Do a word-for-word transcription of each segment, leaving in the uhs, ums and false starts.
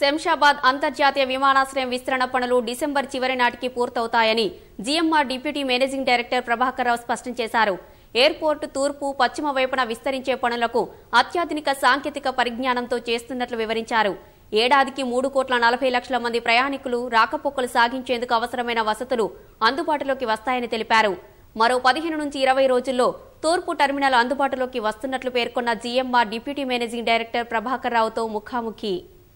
శంషాబాద్ అంతర్జాతీయ విమానాశ్రయం విస్తరణ పనులు డిసెంబర్ చివరి నాటికి పూర్తవుతాయని GMR deputy managing director Prabhakar Rao స్పష్టం చేశారు. ఎయిర్పోర్టు తూర్పు పశ్చిమ వైపున విస్తరించే పనులకు అత్యాధునిక సాంకేతిక పరిజ్ఞానంతో చేస్తున్నట్లు వివరించారు. ఏడాదికి మూడు కోట్ల నలభై లక్షల మంది ప్రయాణికులు రాకపోకలు సాగించేందుకు అవసరమైన వసతులు అందుబాటులోకి వస్తాయని తెలిపారు. మరో పదిహేను నుంచి ఇరవై రోజుల్లో తూర్పు టెర్మినల్ అందుబాటులోకి వస్తున్నట్లు పేర్కొన్న GMR deputy managing director Prabhakar రావుతో ముఖాముఖి.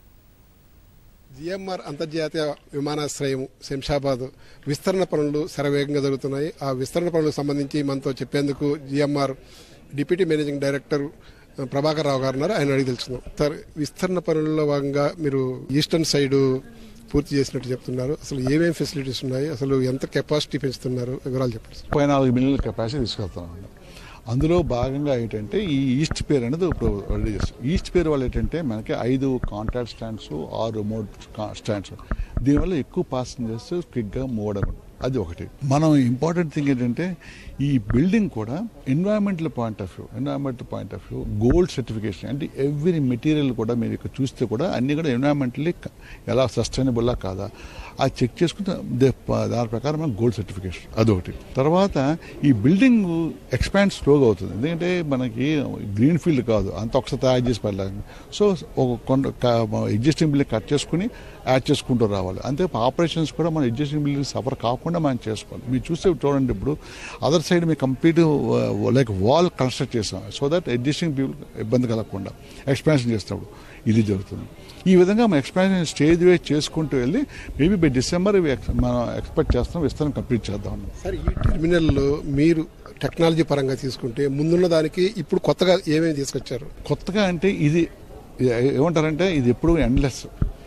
జిఎంఆర్ అంతర్జాతీయ విమానాశ్రయం శంషాబాద్ విస్తరణ పనులు శరవేగంగా జరుగుతున్నాయి. ఆ విస్తరణ పనులకు సంబంధించి మనతో చెప్పేందుకు GMR deputy managing director Prabhakar Rao garu ఉన్నారు. ఆయన అడిగి తెలుసుకుందాం. సార్, విస్తరణ పనుల్లో భాగంగా మీరు ఈస్టర్న్ సైడ్ పూర్తి చేసినట్టు చెప్తున్నారు. అసలు ఏమేమి ఫెసిలిటీస్ ఉన్నాయి, అసలు ఎంత కెపాసిటీ పెంచుతున్నారు, వివరాలు చెప్పండి. ముప్పై నాలుగు మిలియన్ల కెపాసిటీ తీసుకెళ్తాం. అందులో భాగంగా ఏంటంటే ఈ ఈస్ట్ పేర్ అనేది ఇప్పుడు రెడీ చేస్తాం. ఈస్ట్ పేర్ వల్ల ఏంటంటే మనకి ఐదు కాంటాక్ట్ స్టాండ్స్, ఆరు రిమోట్ స్టాండ్స్, దీనివల్ల ఎక్కువ పాసెంజర్స్ క్విక్గా మూవ్ అవ్వడం. అది ఒకటి. మనం ఇంపార్టెంట్ థింగ్ ఏంటంటే ఈ బిల్డింగ్ కూడా environmental point of view environmental point of view gold certification అంటే ఎవ్రీ మెటీరియల్ కూడా మీరు ఇక్కడ చూస్తే కూడా అన్ని కూడా ఎన్వైరన్మెంటల్లీ ఎలా సస్టైనబుల్లా కాదా అది చెక్ చేసుకుంటే దాని ప్రకారం మనకు గోల్డ్ సర్టిఫికేషన్ అదొకటి. తర్వాత ఈ బిల్డింగ్ ఎక్స్పాండ్ స్లోగా అవుతుంది, ఎందుకంటే మనకి గ్రీన్ ఫీల్డ్ కాదు, అంత ఒకసారి తయారు చేసి పడలేదు. సో ఒక కొండ ఎగ్జిస్టింగ్ బిల్డింగ్ కట్ చేసుకుని యాడ్ చేసుకుంటూ రావాలి. అంతే ఆపరేషన్స్ కూడా మనం ఎగ్జిస్టింగ్ బిల్డింగ్ సఫర్ కాకుండా మనం చేసుకోవాలి. మీరు చూస్తే చూడండి, ఇప్పుడు అదర్ సైడ్ మేము కంప్లీట్ లైక్ వాల్ కన్స్ట్రక్ట్ చేస్తాం సో దట్ ఎగ్జిస్టింగ్ పీపుల్ ఇబ్బంది కలగకుండా ఎక్స్పాన్షన్ చేసినప్పుడు ఇది జరుగుతుంది. ఈ విధంగా మనం ఎక్స్పాన్షన్ స్టేజ్ వే చేసుకుంటూ వెళ్ళి మేబీ బై డిసెంబర్ మనం ఎక్స్పెక్ట్ చేస్తాం విస్తరణ కంప్లీట్ చేద్దాం. సార్, ఈ టెర్మినల్లో మీరు టెక్నాలజీ పరంగా తీసుకుంటే ముందున్న దానికి ఇప్పుడు కొత్తగా ఏమేమి తీసుకొచ్చారు? కొత్తగా అంటే ఇది ఏమంటారంటే ఇది ఎప్పుడు ఎండ్లెస్,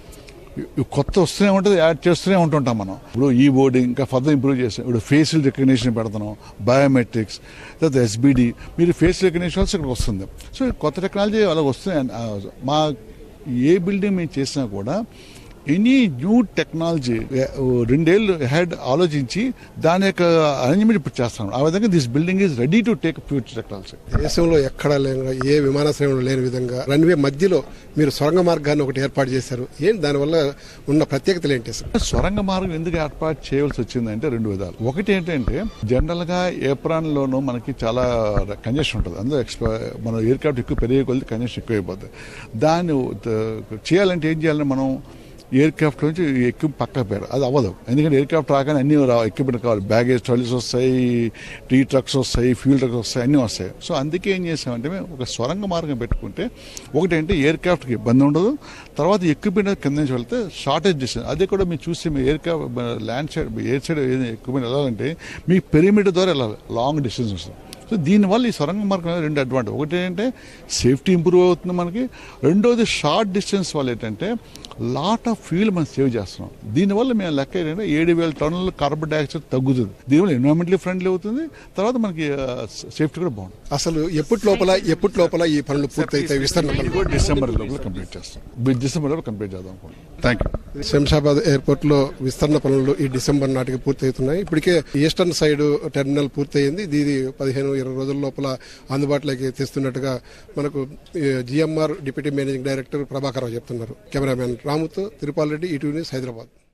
కొత్త వస్తూనే ఉంటుంది, యాడ్ చేస్తూనే ఉంటుంటాం మనం. ఇప్పుడు ఈ బోర్డు ఇంకా ఫర్దర్ ఇంప్రూవ్ చేస్తాం. ఇప్పుడు ఫేషియల్ రికగ్నిషన్ పెడుతున్నాం, బయోమెట్రిక్స్, తర్వాత ఎస్బిడి, మీరు ఫేస్ రికగ్నిషన్ వస్తే ఇక్కడ వస్తుంది. సో కొత్త టెక్నాలజీ అలా వస్తున్నాయి. మా ఏ బిల్డింగ్ మేము చేసినా కూడా ఎనీ న్యూ టెక్నాలజీ రెండేళ్ళు హెడ్ ఆలోచించి దాని యొక్క అరేంజ్మెంట్ ఇప్పుడు చేస్తాం. ఆ విధంగా this building is ready to take future technology. దేశంలో ఎక్కడా లేని, ఏ విమానాశ్రయంలో లేని విధంగా రన్వే మధ్యలో మీరు సొరంగ మార్గాన్ని ఒకటి ఏర్పాటు చేశారు. ఏంటి దానివల్ల ఉన్న ప్రత్యేకతలు ఏంటి? సొరంగ మార్గం ఎందుకు ఏర్పాటు చేయవలసి వచ్చిందంటే రెండు విధాలు. ఒకటి ఏంటంటే జనరల్ గా ఏప్రాన్ లోనూ మనకి చాలా కంజెషన్ ఉంటుంది, అందులో ఎక్స్పా మన ఎయిర్ క్రాఫ్ట్ ఎక్కువ పెరిగే కొద్ది కంజెషన్ ఎక్కువ అయిపోతుంది. దాన్ని చేయాలంటే ఏం చేయాలని మనం ఎయిర్ క్రాఫ్ట్ నుంచి ఎక్కువ పక్క పేరు అది అవ్వదు, ఎందుకంటే ఎయిర్ క్రాఫ్ట్ రాగానే అన్ని ఎక్విప్మెంట్ కావాలి. బ్యాగేజ్ ట్రాలీస్ వస్తాయి, టీ ట్రక్స్ వస్తాయి, ఫ్యూల్ ట్రక్స్ వస్తాయి, అన్నీ వస్తాయి. సో అందుకే ఏం చేసామంటే మేము ఒక సొరంగ మార్గం పెట్టుకుంటే ఒకటంటే ఎయిర్ క్రాఫ్ట్కి ఇబ్బంది ఉండదు, తర్వాత ఎక్విప్మెంట్ కింద నుంచి వెళ్తే షార్టేజ్ చేస్తుంది. అదే కూడా మీరు చూస్తే మీ aircraft land side air side equipment వెళ్ళాలంటే మీ పెరిమీటర్ ద్వారా వెళ్ళాలి, లాంగ్ డిస్టెన్స్ వస్తుంది. సో దీనివల్ల ఈ సొరంగ మార్గం రెండు అడ్వాంటేజ్. ఒకటి ఏంటంటే సేఫ్టీ ఇంప్రూవ్ అవుతుంది మనకి, రెండోది షార్ట్ డిస్టెన్స్ వల్ల ఏంటంటే లాట్ ఆఫ్ ఫ్యూల్ మనం సేవ్ చేస్తున్నాం. దీనివల్ల మేము లెక్క ఏంటంటే ఏడు వేల టన్నుల కార్బన్ డైఆక్సైడ్ తగ్గుతుంది. దీనివల్ల ఎన్విరాన్మెంటలీ ఫ్రెండ్లీ అవుతుంది, తర్వాత మనకి సేఫ్టీ కూడా బాగుంటుంది. అసలు ఎప్పటి లోపల ఎప్పటి లోపల ఈ పనులు పూర్తయితాయి? విస్తరణ డిసెంబర్ లోపల కంప్లీట్ చేస్తాం. డిసెంబర్ లోపల కంప్లీట్ చేద్దాం అనుకుంటున్నాం. Thank you. శంషాబాద్ ఎయిర్పోర్ట్ లో విస్తరణ పనులు ఈ డిసెంబర్ నాటికి పూర్తవుతున్నాయి. ఇప్పటికే ఈస్టర్న్ సైడ్ టెర్మినల్ పూర్తయింది. ఇది పదిహేను ఇరవై రోజుల లోపల అందుబాటులోకి తెస్తున్నట్టుగా మనకు GMR deputy managing director Prabhakar Rao చెప్తున్నారు. కెమెరామెన్ రాముతో తిరుపాల్ రెడ్డి, ఈటీవీ న్యూస్, హైదరాబాద్.